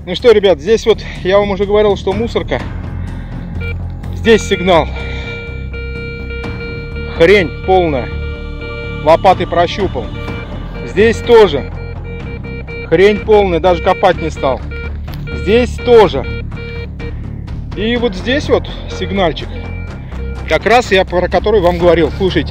Ну что, ребят, здесь вот я вам уже говорил, что мусорка. Здесь сигнал. Хрень полная. Лопатой прощупал. Здесь тоже. Хрень полная, даже копать не стал. Здесь тоже. И вот здесь вот сигнальчик. Как раз я про который вам говорил. Слушайте.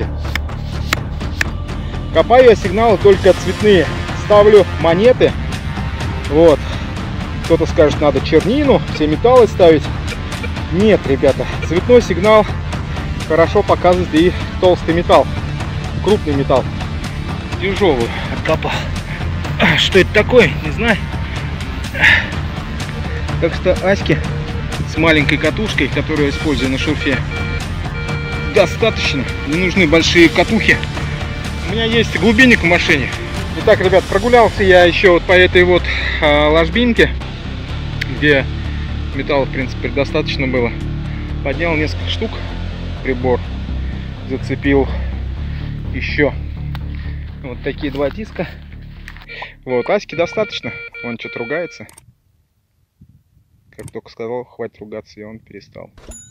Копаю я сигналы только цветные. Ставлю монеты. Вот. Кто-то скажет, надо чернину, все металлы ставить. Нет, ребята, цветной сигнал хорошо показывает и толстый металл, крупный металл. Тяжелую откопал. Что это такое, не знаю. Так что аськи с маленькой катушкой, которую я использую на шурфе, достаточно. Не нужны большие катухи. У меня есть глубинник в машине. Итак, ребят, прогулялся я еще вот по этой вот ложбинке, где металла, в принципе, достаточно было. Поднял несколько штук, прибор, зацепил еще вот такие два диска. Вот, аськи достаточно, он что-то ругается. Как только сказал, хватит ругаться, и он перестал.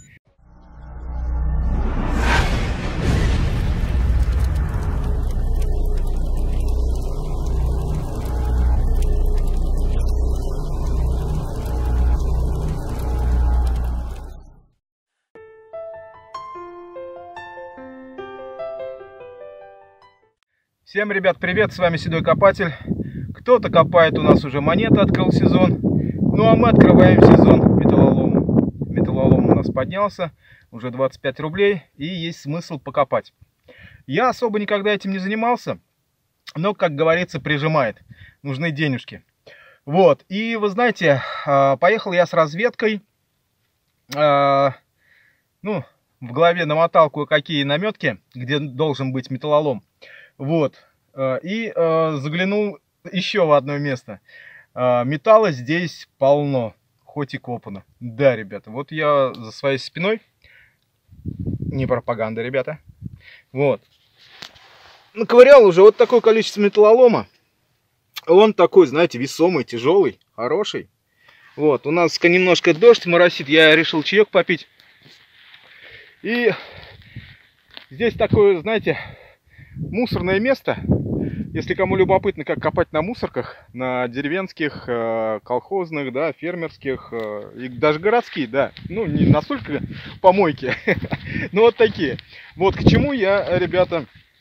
Всем, ребят, привет, с вами Седой Копатель. Кто-то копает, у нас уже монеты, открыл сезон. Ну а мы открываем сезон металлолома. Металлолом у нас поднялся, уже 25 рублей, и есть смысл покопать. Я особо никогда этим не занимался, но, как говорится, прижимает. Нужны денежки. Вот, и вы знаете, поехал я с разведкой. Ну, в голове намотал кое-какие наметки, где должен быть металлолом. Вот, и заглянул еще в одно место. Металла здесь полно, хоть и копано. Да, ребята, вот я за своей спиной, не пропаганда, ребята, вот, наковырял уже вот такое количество металлолома. Он такой, знаете, весомый, тяжелый, хороший. Вот, у нас немножко дождь моросит, я решил чаек попить. И здесь такое, знаете, мусорное место. Если кому любопытно, как копать на мусорках, на деревенских, колхозных, да, фермерских, и даже городские, да, ну не настолько помойки, но вот такие. Вот к чему я, ребята,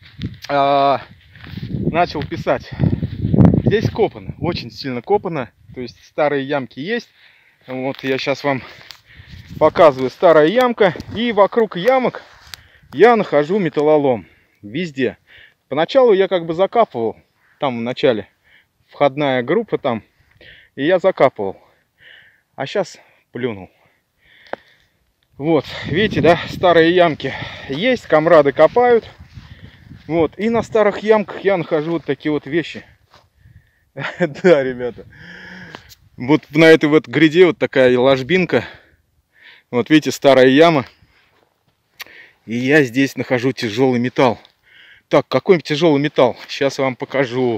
начал писать. Здесь копано, очень сильно копано, то есть старые ямки есть. Вот я сейчас вам показываю старая ямка, и вокруг ямок я нахожу металлолом везде. Поначалу я как бы закапывал, там в начале, входная группа там, и я закапывал. А сейчас плюнул. Вот, видите, да, старые ямки есть, комрады копают. Вот, и на старых ямках я нахожу вот такие вот вещи. Да, ребята. Вот на этой вот гряде вот такая ложбинка. Вот видите, старая яма. И я здесь нахожу тяжелый металл. Так, какой тяжелый металл? Сейчас я вам покажу.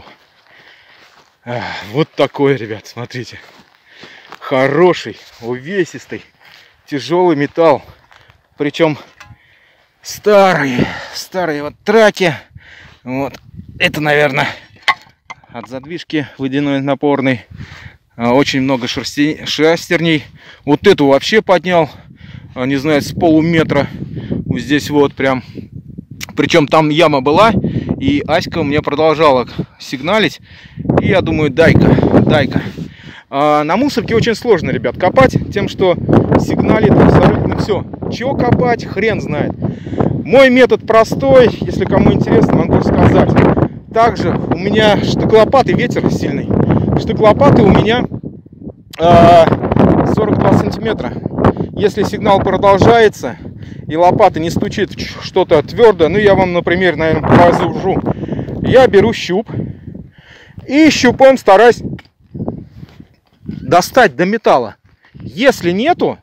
Вот такой, ребят, смотрите. Хороший, увесистый, тяжелый металл. Причем старые вот траки. Вот. Это, наверное, от задвижки водяной напорной. Очень много шестерней. Вот эту вообще поднял, не знаю, с полуметра. Вот здесь вот прям. Причем там яма была, и Аська у меня продолжала сигналить. И я думаю, дай-ка. На мусорке очень сложно, ребят, копать, тем, что сигналит абсолютно все. Чего копать, хрен знает. Мой метод простой, если кому интересно, могу сказать. Также у меня штык-лопаты, ветер сильный. Штык-лопаты у меня 42 сантиметра. Если сигнал продолжается и лопата не стучит что-то твердое, ну я вам, например, наверное, покажу. Я беру щуп и щупом стараюсь достать до металла. Если нету,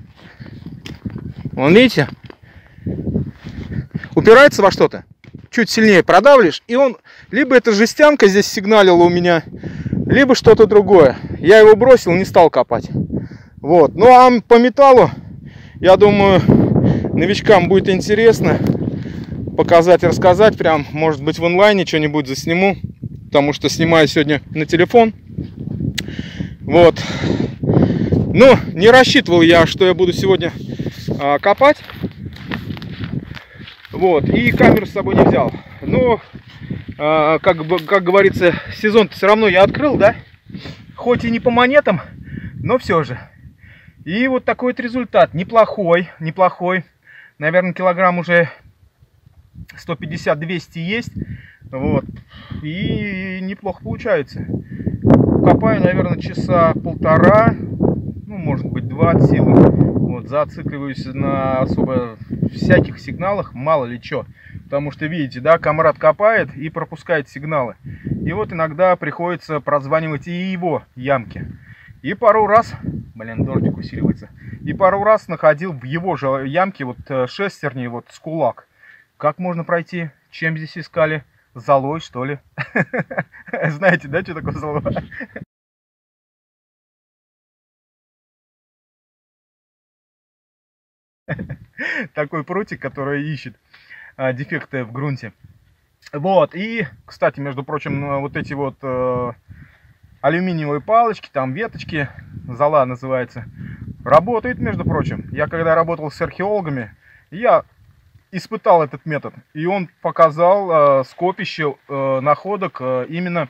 вон видите, упирается во что-то, чуть сильнее продавливаешь, и он, либо эта жестянка здесь сигналила у меня, либо что-то другое. Я его бросил, не стал копать. Вот. Ну а по металлу, я думаю, новичкам будет интересно показать, рассказать. Прям, может быть, в онлайне что-нибудь засниму. Потому что снимаю сегодня на телефон. Вот. Ну, не рассчитывал я, что я буду сегодня копать. Вот. И камеру с собой не взял. Но, как говорится, сезон-то все равно я открыл, да? Хоть и не по монетам, но все же. И вот такой вот результат. Неплохой, неплохой. Наверное, килограмм уже 150-200 есть. Вот. И неплохо получается. Копаю, наверное, часа полтора, ну, может быть, 2 от силы. Вот, зацикливаюсь на особо всяких сигналах, мало ли что. Потому что, видите, да, комрад копает и пропускает сигналы. И вот иногда приходится прозванивать и его ямки. И пару раз, блин, дождик усиливается. И пару раз находил в его же ямке вот шестерни, вот с кулак. Как можно пройти? Чем здесь искали? Золой, что ли? Знаете, да, что такое золо? Такой прутик, который ищет дефекты в грунте. Вот, и, кстати, между прочим, вот эти вот алюминиевые палочки, там веточки, зола называется, работают, между прочим. Я когда работал с археологами, я испытал этот метод, и он показал скопище находок именно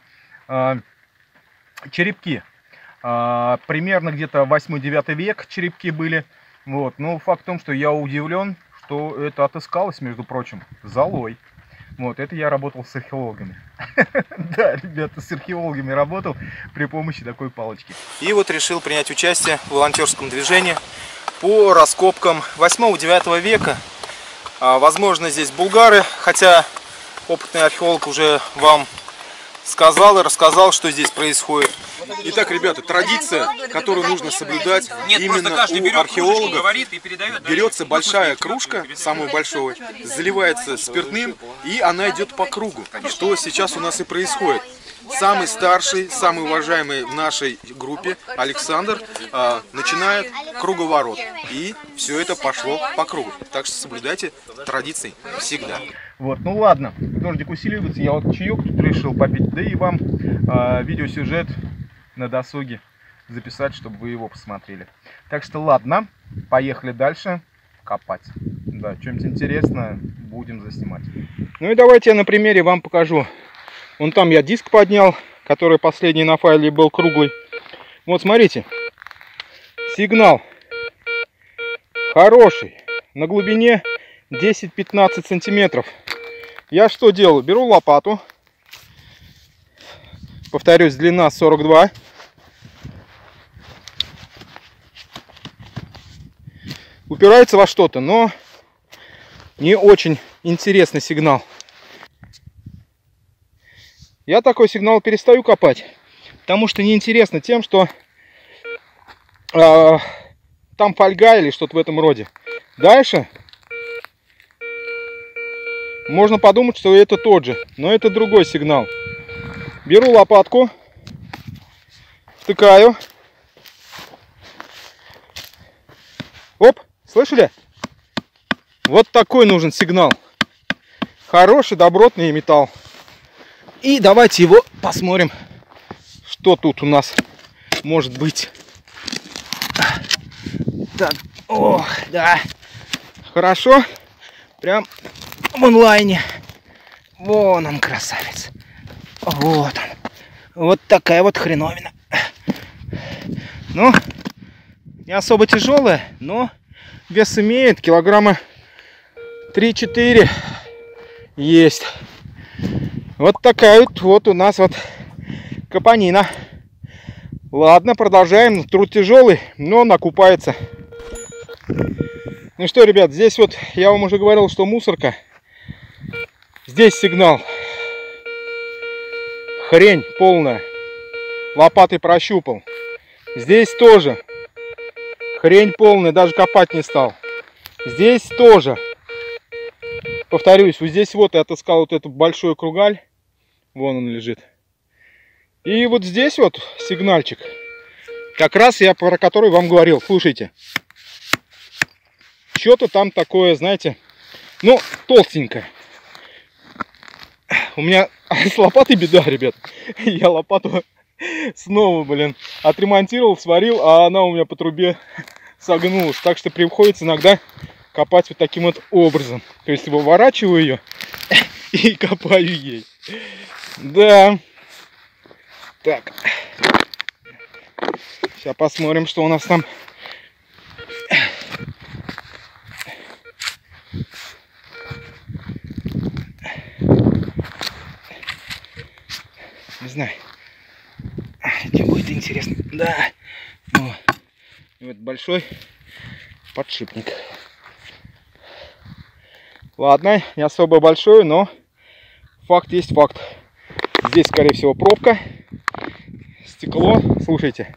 черепки. Примерно где-то 8-9 век черепки были. Вот. Но факт в том, что я удивлен, что это отыскалось, между прочим, золой. Вот, это я работал с археологами. Да, ребята, с археологами работал при помощи такой палочки. И вот решил принять участие в волонтерском движении по раскопкам 8-9 века. Возможно, здесь булгары, хотя опытный археолог уже вам сказал и рассказал, что здесь происходит. Итак, ребята, традиция, которую нужно соблюдать именно у археологов. Берется большая кружка, самую большую, заливается спиртным, и она идет по кругу. Что сейчас у нас и происходит. Самый старший, самый уважаемый в нашей группе, Александр, начинает круговорот. И все это пошло по кругу. Так что соблюдайте традиции всегда. Вот, ну ладно, дождик усиливается, я вот чаек тут решил попить, да и вам видеосюжет на досуге записать, чтобы вы его посмотрели. Так что ладно, поехали дальше копать. Да, что-нибудь интересное будем заснимать. Ну и давайте я на примере вам покажу. Вон там я диск поднял, который последний на файле был круглый. Вот смотрите, сигнал хороший, на глубине 10-15 сантиметров. Я что делаю? Беру лопату, повторюсь, длина 42. Упирается во что-то, но не очень интересный сигнал. Я такой сигнал перестаю копать, потому что неинтересно тем, что там фольга или что-то в этом роде. Дальше можно подумать, что это тот же, но это другой сигнал. Беру лопатку, втыкаю. Оп, слышали? Вот такой нужен сигнал. Хороший, добротный металл. И давайте его посмотрим, что тут у нас может быть. Так, о, да, хорошо. Прям в онлайне. Вон он, красавец. Вот он. Вот такая вот хреновина. Ну, не особо тяжелая, но вес имеет. Килограмма 3-4 есть. Вот такая вот у нас вот копанина. Ладно, продолжаем. Труд тяжелый, но накупается. Ну что, ребят, здесь вот я вам уже говорил, что мусорка. Здесь сигнал. Хрень полная. Лопатой прощупал. Здесь тоже. Хрень полная, даже копать не стал. Здесь тоже. Повторюсь, вот здесь вот я отыскал вот эту большую кругаль. Вон он лежит. И вот здесь вот сигнальчик. Как раз я про который вам говорил. Слушайте. Что-то там такое, знаете, ну, толстенькое. У меня с лопатой беда, ребят. Я лопату снова, блин, отремонтировал, сварил, а она у меня по трубе согнулась. Так что приходится иногда копать вот таким вот образом. То есть выворачиваю ее и копаю ей. Да. Так. Сейчас посмотрим, что у нас там. Не знаю. Что будет интересно. Да. Вот. И вот большой подшипник. Ладно, не особо большой, но факт есть факт. Здесь, скорее всего, пробка. Стекло. Слушайте.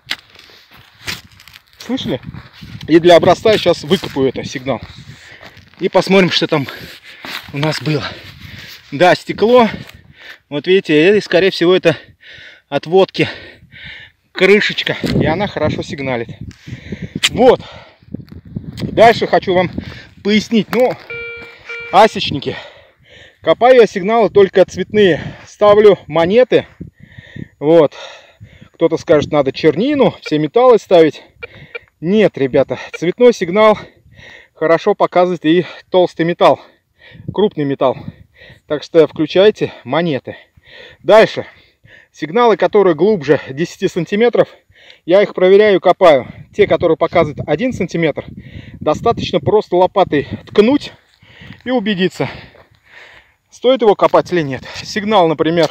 Слышали? И для образца я сейчас выкопаю это сигнал. И посмотрим, что там у нас было. Да, стекло. Вот видите, и, скорее всего, это от водки крышечка. И она хорошо сигналит. Вот. Дальше хочу вам пояснить. Ну, асечники. Копаю я сигналы только цветные. Ставлю монеты. Вот. Кто-то скажет, надо чернину, все металлы ставить. Нет, ребята, цветной сигнал хорошо показывает и толстый металл, крупный металл. Так что включайте монеты. Дальше. Сигналы, которые глубже 10 сантиметров, я их проверяю, копаю. Те, которые показывают 1 сантиметр, достаточно просто лопатой ткнуть и убедиться, стоит его копать или нет. Сигнал, например,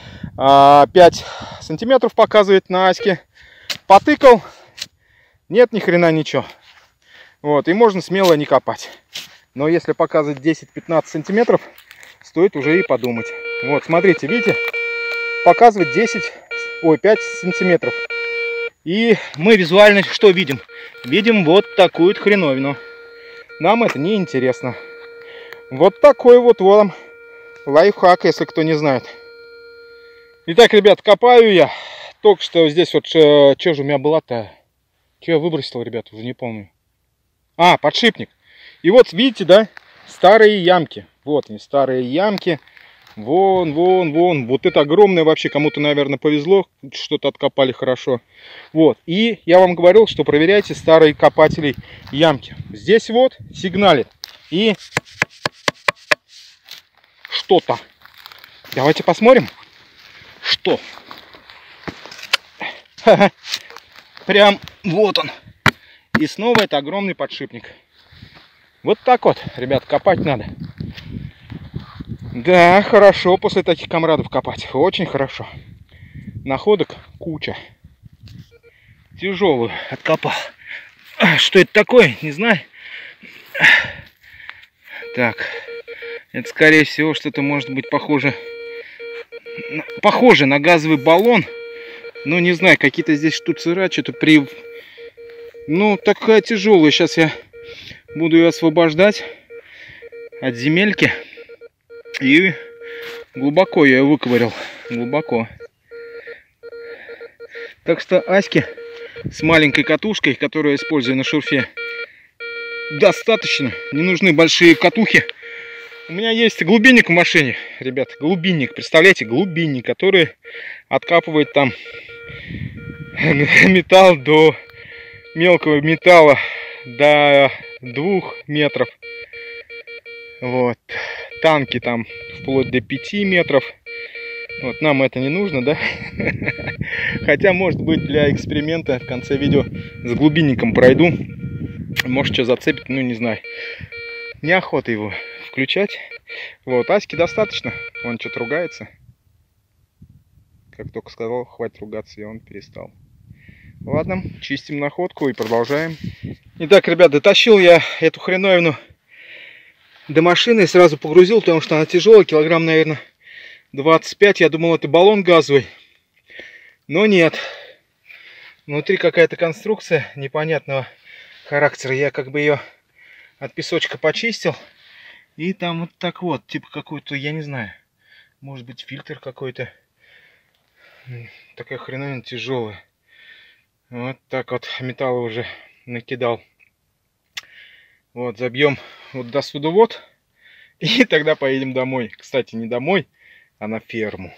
5 сантиметров показывает на аське. Потыкал. Нет, ни хрена ничего. Вот, и можно смело не копать. Но если показывать 10-15 сантиметров, стоит уже и подумать. Вот, смотрите, видите? Показывает 5 сантиметров. И мы визуально что видим? Видим вот такую хреновину. Нам это не интересно. Вот такой вот вам лайфхак, если кто не знает. Итак, ребят, копаю я. Только что здесь вот, что же у меня была-то? Что я выбросил, ребят, уже не помню. А, подшипник. И вот, видите, да, старые ямки. Вот они, старые ямки. Вон, вон, вон. Вот это огромное вообще. Кому-то, наверное, повезло. Что-то откопали хорошо. Вот. И я вам говорил, что проверяйте старые копателей ямки. Здесь вот сигналит. И что-то. Давайте посмотрим. Что? Прям вот он. И снова это огромный подшипник. Вот так вот, ребят, копать надо. Да, хорошо после таких комрадов копать. Очень хорошо. Находок куча. Тяжелую откопал. Что это такое? Не знаю. Так. Это, скорее всего, что-то может быть похоже на газовый баллон. Ну, не знаю, какие-то здесь штуцера, что-то при... Ну, такая тяжелая. Сейчас я буду ее освобождать от земельки. И глубоко я ее выковырял. Глубоко. Так что аськи с маленькой катушкой, которую я использую на шурфе, достаточно. Не нужны большие катухи. У меня есть глубинник в машине, ребят. Глубинник, представляете, глубинник, который откапывает там металл до мелкого металла до 2 метров. Вот. Танки там вплоть до 5 метров. Вот нам это не нужно, да? Хотя, может быть, для эксперимента в конце видео с глубинником пройду. Может, что зацепит, ну не знаю. Неохота его включать. Вот, аськи достаточно. Он что-то ругается. Как только сказал, хватит ругаться, и он перестал. Ладно, чистим находку и продолжаем. Итак, ребят, дотащил я эту хреновину до машины и сразу погрузил, потому что она тяжелая, килограмм, наверное, 25. Я думал, это баллон газовый. Но нет. Внутри какая-то конструкция непонятного характера. Я как бы ее от песочка почистил. И там вот так вот, типа какой-то, я не знаю, может быть фильтр какой-то. Такая хреновина тяжелая. Вот так вот металла уже накидал. Вот, забьем вот до судовод. И тогда поедем домой. Кстати, не домой, а на ферму.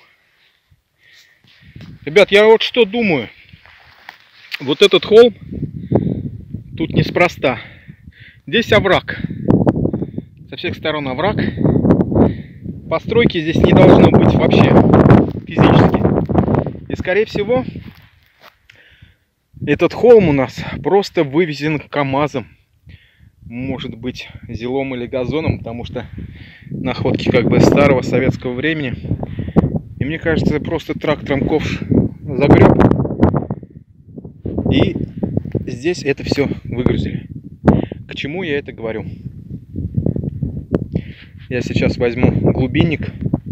Ребят, я вот что думаю. Вот этот холм тут неспроста. Здесь овраг. Со всех сторон овраг. Постройки здесь не должно быть вообще физически. И скорее всего, этот холм у нас просто вывезен КАМАЗом. Может быть, зилом или газоном, потому что находки как бы старого советского времени. И мне кажется, просто трактором ковш загреб. И здесь это все выгрузили. К чему я это говорю? Я сейчас возьму глубинник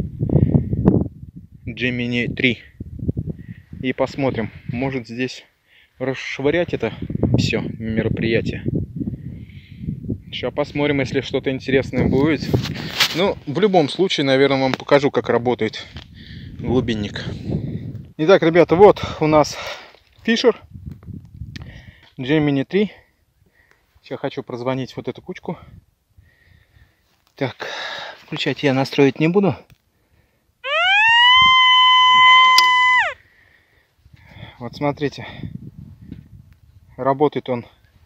Gemini 3 и посмотрим, может здесь расшвырять это все мероприятие. Сейчас посмотрим, если что-то интересное будет. Ну, в любом случае, наверное, вам покажу, как работает глубинник. Итак, ребята, вот у нас Fisher Gemini 3. Сейчас хочу прозвонить вот эту кучку. Так, включать я настроить не буду. Вот смотрите, работает он.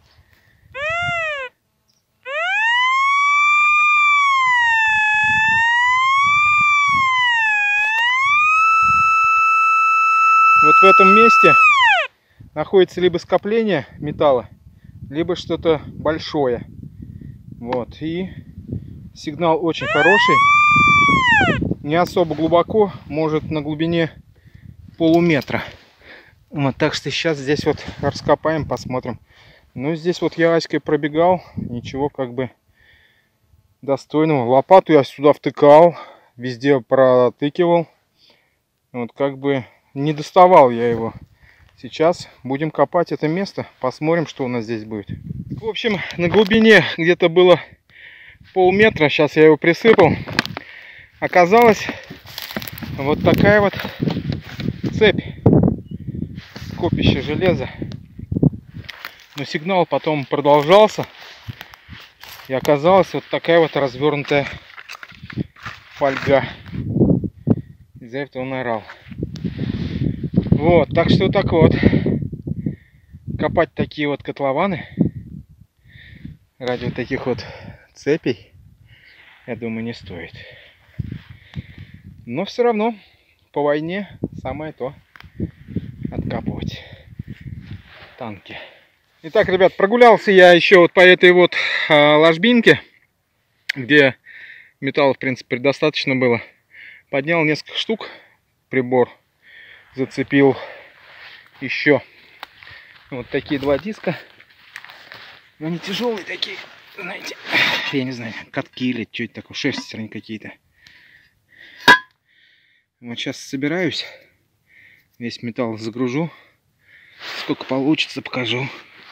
Вот в этом месте находится либо скопление металла, либо что-то большое. Вот, и сигнал очень хороший. Не особо глубоко, может на глубине полуметра. Вот, так что сейчас здесь вот раскопаем, посмотрим. Ну, здесь вот я аськой пробегал, ничего как бы достойного. Лопату я сюда втыкал, везде протыкивал. Вот как бы не доставал я его. Сейчас будем копать это место, посмотрим, что у нас здесь будет. В общем, на глубине где-то было полметра, сейчас я его присыпал. Оказалось, вот такая вот цепь, копище железа. Но сигнал потом продолжался, и оказалась вот такая вот развернутая фольга. Из-за этого он орал. Вот, так что так вот. Копать такие вот котлованы ради вот таких вот цепей, я думаю, не стоит. Но все равно по войне самое то откапывать танки. Итак, ребят, прогулялся я еще вот по этой вот ложбинке, где металла, в принципе, достаточно было. Поднял несколько штук, прибор зацепил еще вот такие два диска. Но они тяжелые такие, знаете, я не знаю, катки или что это такое, шестерни какие-то. Вот сейчас собираюсь, весь металл загружу, сколько получится, покажу.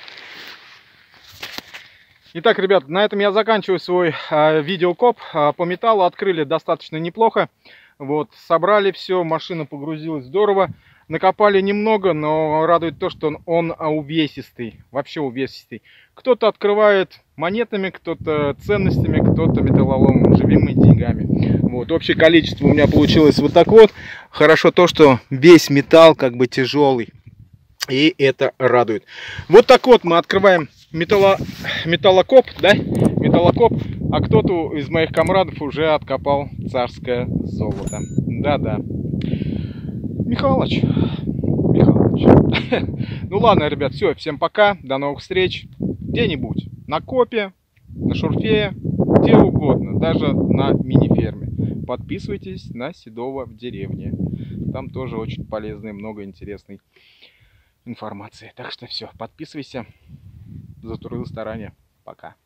Итак, ребят, на этом я заканчиваю свой видеокоп. По металлу открыли достаточно неплохо. Вот, собрали все, машина погрузилась здорово. Накопали немного, но радует то, что он увесистый, вообще увесистый. Кто-то открывает монетами, кто-то ценностями, кто-то металлоломом, живыми деньгами. Вот, общее количество у меня получилось вот так вот. Хорошо то, что весь металл как бы тяжелый, и это радует. Вот так вот мы открываем металлокоп, да? Металлокоп, а кто-то из моих комрадов уже откопал царское золото. Да-да. Михалыч. Ну ладно, ребят, все, всем пока, до новых встреч. Где-нибудь на копе, на шурфе, где угодно, даже на мини-ферме. Подписывайтесь на Седова в деревне. Там тоже очень полезно и много интересной информации. Так что все, подписывайся. За труды, старания. Пока.